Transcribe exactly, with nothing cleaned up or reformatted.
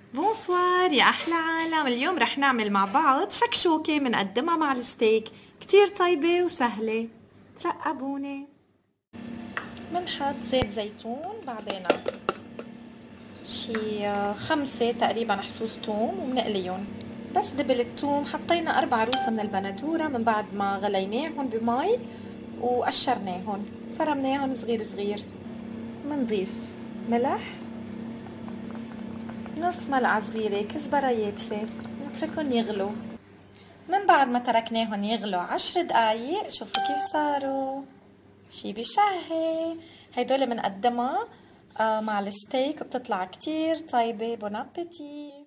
بونسوار يا أحلى عالم. اليوم رح نعمل مع بعض شكشوكة منقدمها مع الستيك، كتير طيبة وسهلة. ترقبوني. منحط زيت زيتون، بعدين شي خمسة تقريبا حصوص توم ومنقليهم. بس دبل التوم حطينا أربع روس من البندورة من بعد ما غليناهم بمي وقشرناهم، فرمناهم صغير صغير. منضيف ملح، نص ملعقة صغيرة كزبرة يابسة، نتركهم يغلوا. من بعد ما تركناهم يغلوا عشر دقايق شوفوا كيف صاروا، شي بشهي. هيدول بنقدمها مع الستيك وبتطلع كتير طيبة. بون ابيتي.